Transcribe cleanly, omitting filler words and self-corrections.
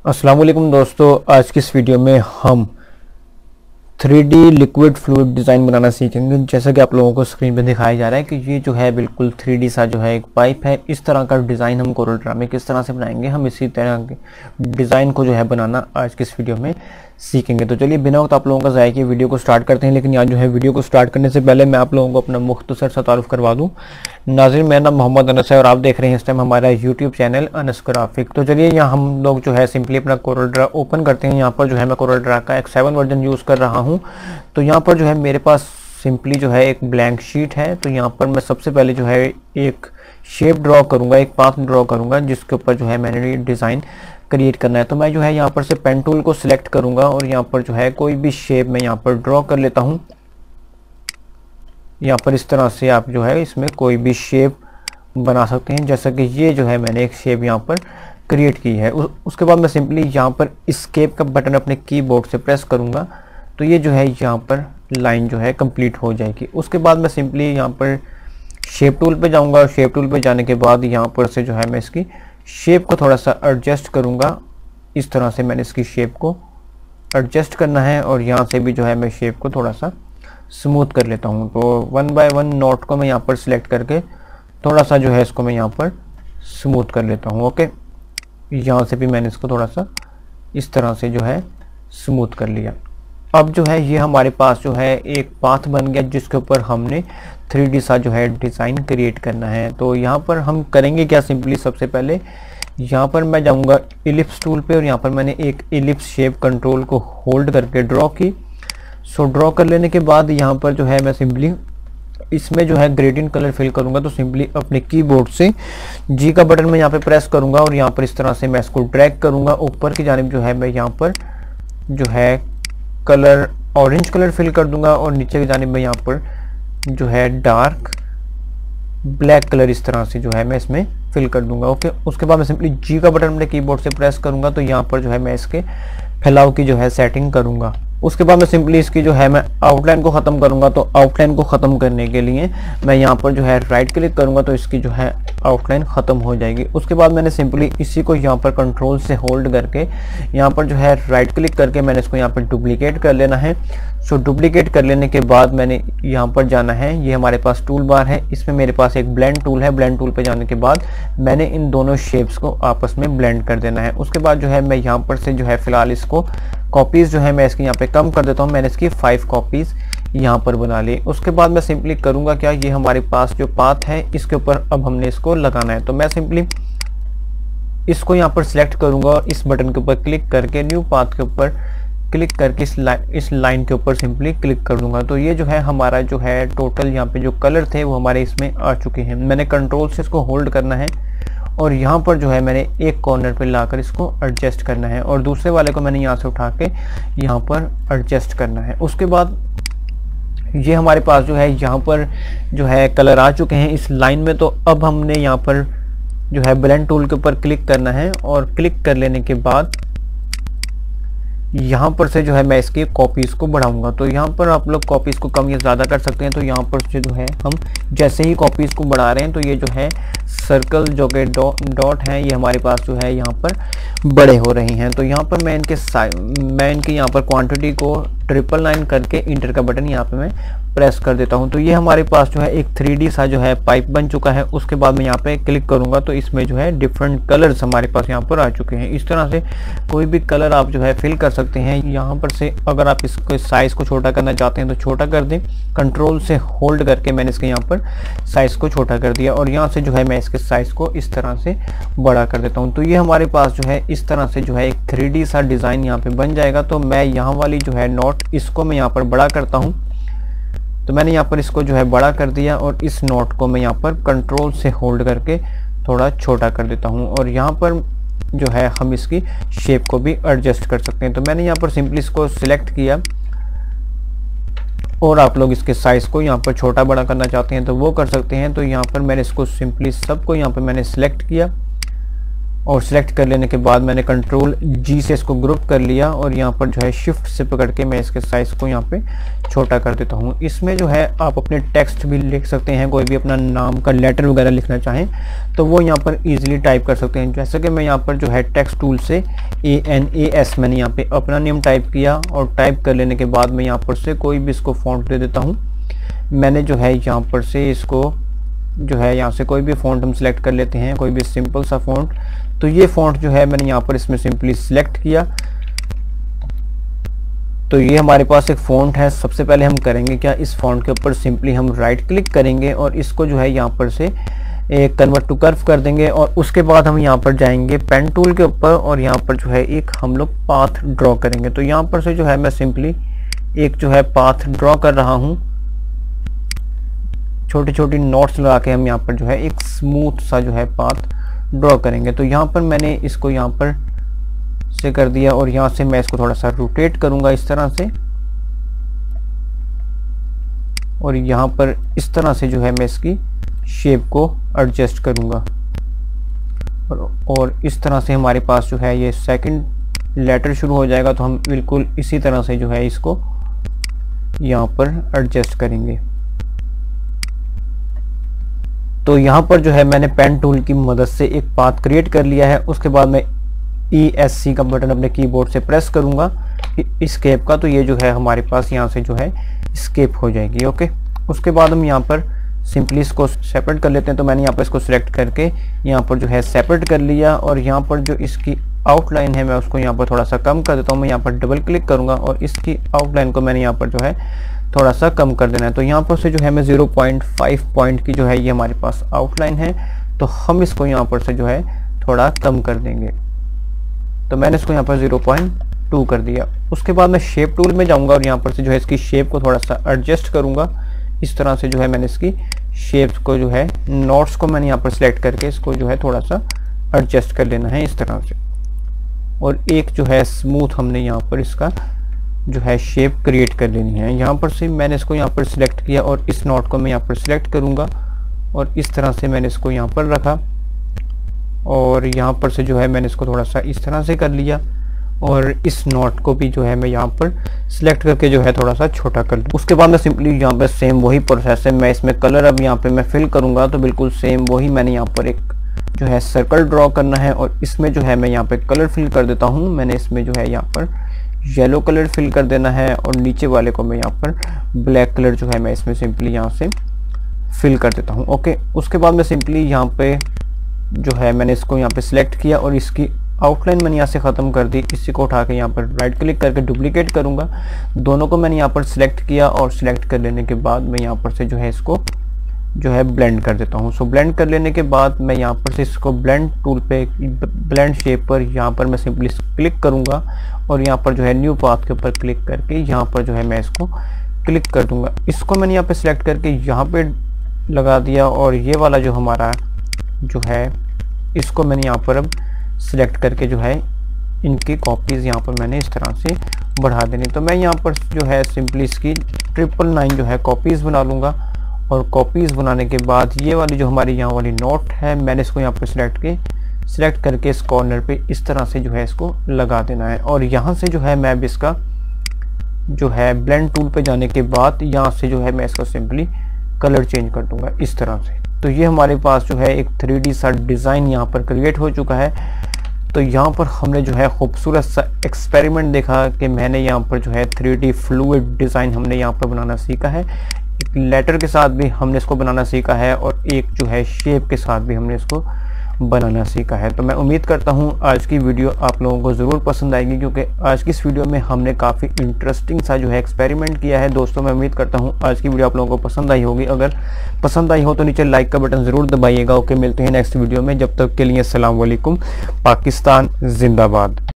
अस्सलाम वालेकुम दोस्तों, आज की इस वीडियो में हम 3D लिक्विड फ्लूइड डिज़ाइन बनाना सीखेंगे। जैसा कि आप लोगों को स्क्रीन पे दिखाया जा रहा है कि ये जो है बिल्कुल 3D सा जो है एक पाइप है। इस तरह का डिज़ाइन हम कोरल ड्रा में किस तरह से बनाएंगे, हम इसी तरह के डिज़ाइन को जो है बनाना आज की इस वीडियो में सीखेंगे। तो चलिए बिना वक्त आप लोगों का ज़ाया किए वीडियो को स्टार्ट करते हैं। लेकिन यहाँ जो है वीडियो को स्टार्ट करने से पहले मैं आप लोगों को अपना मुख्तसर सा तारुफ करवा दूँ। नाज़रीन, मेरा नाम मोहम्मद अनस है और आप देख रहे हैं इस टाइम हमारा यूट्यूब चैनल अनस ग्राफिक। तो चलिए यहाँ हम लोग जो है सिंपली अपना कोरल ड्रा ओपन करते हैं। यहाँ पर जो है मैं कोरल ड्रा का एक 7 वर्जन यूज़ कर रहा हूँ। तो यहाँ पर जो है मेरे पास सिंपली जो है एक ब्लैंक शीट है। तो यहाँ पर मैं सबसे पहले जो है एक शेप ड्रॉ करूँगा, एक पाथ ड्रॉ करूँगा जिसके ऊपर जो है मैंने डिज़ाइन क्रिएट करना है। तो मैं जो है यहाँ पर से पेन टूल को सिलेक्ट करूँगा और यहाँ पर जो है कोई भी शेप मैं यहाँ पर ड्रॉ कर लेता हूँ। यहाँ पर इस तरह से आप जो है इसमें कोई भी शेप बना सकते हैं, जैसा कि ये जो है मैंने एक शेप यहाँ पर क्रिएट की है। उसके बाद मैं सिंपली यहाँ पर एस्केप का बटन अपने कीबोर्ड से प्रेस करूँगा तो ये जो है यहाँ पर लाइन जो है कंप्लीट हो जाएगी। उसके बाद मैं सिंपली यहाँ पर शेप टूल पे जाऊँगा और शेप टूल पे जाने के बाद यहाँ पर से जो है मैं इसकी शेप को थोड़ा सा एडजस्ट करूँगा। इस तरह से मैंने इसकी शेप को एडजस्ट करना है और यहाँ से भी जो है मैं शेप को थोड़ा सा स्मूथ कर लेता हूँ। तो 1 बाय 1 नोट को मैं यहाँ पर सिलेक्ट करके थोड़ा सा जो है इसको मैं यहाँ पर स्मूथ कर लेता हूँ। ओके, यहाँ से भी मैंने इसको थोड़ा सा इस तरह से जो है स्मूथ कर लिया। अब जो है ये हमारे पास जो है एक पाथ बन गया जिसके ऊपर हमने 3D सा जो है डिज़ाइन क्रिएट करना है। तो यहाँ पर हम करेंगे क्या, सिंपली सबसे पहले यहाँ पर मैं जाऊँगा इलिप्स टूल पे और यहाँ पर मैंने एक इलिप्स शेप कंट्रोल को होल्ड करके ड्रॉ की। सो ड्रॉ कर लेने के बाद यहाँ पर जो है मैं सिंपली इसमें जो है ग्रेडियंट कलर फिल करूँगा। तो सिंपली अपने कीबोर्ड से जी का बटन मैं यहाँ पे प्रेस करूँगा और यहाँ पर इस तरह से मैं इसको ड्रैग करूँगा। ऊपर की जानिब जो है मैं यहाँ पर जो है कलर ऑरेंज कलर फिल कर दूंगा और नीचे की जानिब में यहाँ पर जो है डार्क ब्लैक कलर इस तरह से जो है मैं इसमें फिल कर दूंगा। ओके, उसके बाद मैं सिंपली जी का बटन अपने कीबोर्ड से प्रेस करूंगा तो यहाँ पर जो है मैं इसके फैलाव की जो है सेटिंग करूंगा। उसके बाद मैं सिंपली इसकी जो है मैं आउटलाइन को ख़त्म करूंगा। तो आउटलाइन को ख़त्म करने के लिए मैं यहाँ पर जो है राइट क्लिक करूंगा तो इसकी जो है आउटलाइन ख़त्म हो जाएगी। उसके बाद मैंने सिंपली इसी को यहाँ पर कंट्रोल से होल्ड करके यहाँ पर जो है राइट क्लिक करके मैंने इसको यहाँ पर डुप्लीकेट कर लेना है। सो डुप्लीकेट कर लेने के बाद मैंने यहाँ पर जाना है, ये हमारे पास टूल बार है, इसमें मेरे पास एक ब्लेंड टूल है। ब्लेंड टूल पे जाने के बाद मैंने इन दोनों शेप्स को आपस में ब्लेंड कर देना है। उसके बाद जो है मैं यहाँ पर से जो है फिलहाल इसको कॉपीज़ जो है मैं इसकी यहाँ पे कम कर देता हूँ। मैंने इसकी 5 कॉपीज़ यहाँ पर बना ली। उसके बाद मैं सिंपली करूँगा क्या, ये हमारे पास जो पाथ है इसके ऊपर अब हमने इसको लगाना है। तो मैं सिंपली इसको यहाँ पर सिलेक्ट करूँगा और इस बटन के ऊपर क्लिक करके न्यू पाथ के ऊपर क्लिक करके इस लाइन के ऊपर सिंपली क्लिक कर दूंगा। तो ये जो है हमारा जो है टोटल यहाँ पे जो कलर थे वो हमारे इसमें आ चुके हैं। मैंने कंट्रोल से इसको होल्ड करना है और यहाँ पर जो है मैंने एक कॉर्नर पे लाकर इसको एडजस्ट करना है और दूसरे वाले को मैंने यहाँ से उठा के यहाँ पर एडजस्ट करना है। उसके बाद ये हमारे पास जो है यहाँ पर जो है कलर आ चुके हैं इस लाइन में। तो अब हमने यहाँ पर जो है ब्लेंड टूल के ऊपर क्लिक करना है और क्लिक कर लेने के बाद यहाँ पर से जो है मैं इसकी कॉपीज़ को बढ़ाऊंगा। तो यहाँ पर आप लोग कॉपीज़ को कम या ज़्यादा कर सकते हैं। तो यहाँ पर से जो है हम जैसे ही कॉपीज़ को बढ़ा रहे हैं तो ये जो है सर्कल जो कि डॉट हैं ये हमारे पास जो है यहाँ पर बड़े हो रहे हैं। तो यहाँ पर मैं इनकी यहाँ पर क्वांटिटी को 999 करके इंटर का बटन यहाँ पे मैं प्रेस कर देता हूँ। तो ये हमारे पास जो है एक 3D सा जो है पाइप बन चुका है। उसके बाद मैं यहाँ पे क्लिक करूँगा तो इसमें जो है डिफरेंट कलर्स हमारे पास यहाँ पर आ चुके हैं। इस तरह से कोई भी कलर आप जो है फिल कर सकते हैं। यहाँ पर से अगर आप इसको साइज़ को छोटा करना चाहते हैं तो छोटा कर दें, कंट्रोल से होल्ड करके मैंने इसके यहाँ पर साइज़ को छोटा कर दिया और यहाँ से जो है मैं इसके साइज़ को इस तरह से बड़ा कर देता हूँ। तो ये हमारे पास जो है इस तरह से जो है एक 3D सा डिज़ाइन यहाँ पे बन जाएगा। तो मैं यहाँ वाली जो है नोट इसको मैं यहाँ पर बड़ा करता हूँ। तो मैंने यहाँ पर इसको जो है बड़ा कर दिया और इस नोट को मैं यहाँ पर कंट्रोल से होल्ड करके थोड़ा छोटा कर देता हूँ और यहाँ पर जो है हम इसकी शेप को भी एडजस्ट कर सकते हैं। तो मैंने यहाँ पर सिंपली इसको सिलेक्ट किया और आप लोग इसके साइज़ को यहाँ पर छोटा बड़ा करना चाहते हैं तो वो कर सकते हैं। तो यहाँ पर मैंने इसको सिंपली सबको यहाँ पर मैंने सिलेक्ट किया और सिलेक्ट कर लेने के बाद मैंने कंट्रोल जी से इसको ग्रुप कर लिया और यहाँ पर जो है शिफ्ट से पकड़ के मैं इसके साइज़ को यहाँ पे छोटा कर देता हूँ। इसमें जो है आप अपने टेक्स्ट भी लिख सकते हैं, कोई भी अपना नाम का लेटर वगैरह लिखना चाहें तो वो यहाँ पर इजीली टाइप कर सकते हैं। जैसे कि मैं यहाँ पर जो है टेक्स्ट टूल से ANAS मैंने यहाँ पे अपना नेम टाइप किया और टाइप कर लेने के बाद मैं यहाँ पर से कोई भी इसको फॉन्ट दे देता हूँ। मैंने जो है यहाँ पर से इसको जो है यहाँ से कोई भी फ़ॉन्ट हम सिलेक्ट कर लेते हैं, कोई भी सिंपल सा फ़ॉन्ट। तो ये फ़ॉन्ट जो है मैंने यहाँ पर इसमें सिंपली सिलेक्ट किया। तो ये हमारे पास एक फ़ॉन्ट है। सबसे पहले हम करेंगे क्या, इस फ़ॉन्ट के ऊपर सिंपली हम राइट क्लिक करेंगे और इसको जो है यहाँ पर से एक कन्वर्ट टू कर्व कर देंगे और उसके बाद हम यहाँ पर जाएंगे पेन टूल के ऊपर और यहाँ पर जो है एक हम लोग पाथ ड्रॉ करेंगे। तो यहाँ पर से जो है मैं सिंपली एक जो है पाथ ड्रॉ कर रहा हूँ। छोटी छोटी नोट्स लगा के हम यहाँ पर जो है एक स्मूथ सा जो है पाथ ड्रॉ करेंगे। तो यहाँ पर मैंने इसको यहाँ पर से कर दिया और यहाँ से मैं इसको थोड़ा सा रोटेट करूँगा इस तरह से और यहाँ पर इस तरह से जो है मैं इसकी शेप को एडजस्ट करूँगा और इस तरह से हमारे पास जो है ये सेकंड लेटर शुरू हो जाएगा। तो हम बिल्कुल इसी तरह से जो है इसको यहाँ पर एडजस्ट करेंगे। तो यहाँ पर जो है मैंने पेन टूल की मदद से एक पाथ क्रिएट कर लिया है। उसके बाद मैं ESC का बटन अपने कीबोर्ड से प्रेस करूँगा एस्केप का, तो ये जो है हमारे पास यहाँ से जो है एस्केप हो जाएगी। ओके, उसके बाद हम यहाँ पर सिंपली इसको सेपरेट कर लेते हैं। तो मैंने यहाँ पर इसको सिलेक्ट करके यहाँ पर जो है सेपरेट कर लिया और यहाँ पर जो इसकी आउटलाइन है मैं उसको यहाँ पर थोड़ा सा कम कर देता हूँ। मैं यहाँ पर डबल क्लिक करूँगा और इसकी आउटलाइन को मैंने यहाँ पर जो है थोड़ा सा कम कर देना है। तो यहाँ पर से जो है मैं 0.5 पॉइंट की जो है ये हमारे पास आउटलाइन है, तो हम इसको यहाँ पर से जो है थोड़ा कम कर देंगे। तो मैंने इसको यहाँ पर 0.2 कर दिया। उसके बाद मैं शेप टूल में जाऊँगा और यहाँ पर से जो है इसकी शेप को थोड़ा सा एडजस्ट करूँगा। इस तरह से जो है मैंने इसकी शेप्स को जो है नोट्स को मैंने यहाँ पर सिलेक्ट करके इसको जो है थोड़ा सा एडजस्ट कर लेना है इस तरह से और एक जो है स्मूथ हमने यहाँ पर इसका जो है शेप क्रिएट कर लेनी है। यहाँ पर से मैंने इसको यहाँ पर सिलेक्ट किया और इस नोट को मैं यहाँ पर सिलेक्ट करूँगा और इस तरह से मैंने इसको यहाँ पर रखा और यहाँ पर से जो है मैंने इसको थोड़ा सा इस तरह से कर लिया और इस नोट को भी जो है मैं यहाँ पर सिलेक्ट करके जो है थोड़ा सा छोटा कर लूँ। उसके बाद मैं सिंपली यहाँ पर सेम वही प्रोसेस है, मैं इसमें कलर अब यहाँ पे मैं फिल करूँगा। तो बिल्कुल सेम वही मैंने यहाँ पर एक जो है सर्कल ड्रॉ करना है और इसमें जो है मैं यहाँ पे कलर फिल कर देता हूँ। मैंने इसमें जो है यहाँ पर येलो कलर फिल कर देना है और नीचे वाले को मैं यहाँ पर ब्लैक कलर जो है मैं इसमें सिंपली यहाँ से फिल कर देता हूँ। ओके, उसके बाद मैं सिंपली यहाँ पे जो है मैंने इसको यहाँ पे सिलेक्ट किया और इसकी आउटलाइन मैंने यहाँ से ख़त्म कर दी। इसी को उठा के यहाँ पर राइट क्लिक करके डुप्लीकेट करूँगा। दोनों को मैंने यहाँ पर सिलेक्ट किया और सिलेक्ट कर लेने के बाद मैं यहाँ पर से जो है इसको जो है ब्लेंड कर देता हूँ। सो ब्लेंड कर लेने के बाद मैं यहाँ पर से इसको ब्लेंड टूल पे ब्लेंड शेप पर यहाँ पर मैं सिंपली क्लिक करूँगा और यहाँ पर जो है न्यू पाथ के ऊपर क्लिक करके यहाँ पर जो है मैं इसको क्लिक कर दूँगा। इसको मैंने यहाँ पे सिलेक्ट करके यहाँ पे लगा दिया और ये वाला जो हमारा जो है इसको मैंने यहाँ पर अब सिलेक्ट करके जो है इनकी कॉपीज़ यहाँ पर मैंने इस तरह से बढ़ा देनी। तो मैं यहाँ पर जो है सिंपली इसकी 999 जो है कॉपीज़ बना लूँगा और कॉपीज़ बनाने के बाद ये वाली जो हमारी यहाँ वाली नोट है मैंने इसको यहाँ पर सिलेक्ट करके इस कॉर्नर पे इस तरह से जो है इसको लगा देना है। और यहाँ से जो है मैं अब इसका जो है ब्लेंड टूल पे जाने के बाद यहाँ से जो है मैं इसका सिंपली कलर चेंज कर दूँगा इस तरह से। तो ये हमारे पास जो है एक 3D सा डिज़ाइन यहाँ पर क्रिएट हो चुका है। तो यहाँ पर हमने जो है खूबसूरत सा एक्सपेरिमेंट देखा कि मैंने यहाँ पर जो है 3D फ्लूइड डिज़ाइन हमने यहाँ पर बनाना सीखा है। एक लेटर के साथ भी हमने इसको बनाना सीखा है और एक जो है शेप के साथ भी हमने इसको बनाना सीखा है। तो मैं उम्मीद करता हूँ आज की वीडियो आप लोगों को ज़रूर पसंद आएगी, क्योंकि आज की इस वीडियो में हमने काफ़ी इंटरेस्टिंग सा जो है एक्सपेरिमेंट किया है। दोस्तों मैं उम्मीद करता हूँ आज की वीडियो आप लोगों को पसंद आई होगी। अगर पसंद आई हो तो नीचे लाइक का बटन ज़रूर दबाइएगा। ओके, मिलते हैं नेक्स्ट वीडियो में। जब तक के लिए अस्सलाम वालेकुम। पाकिस्तान जिंदाबाद।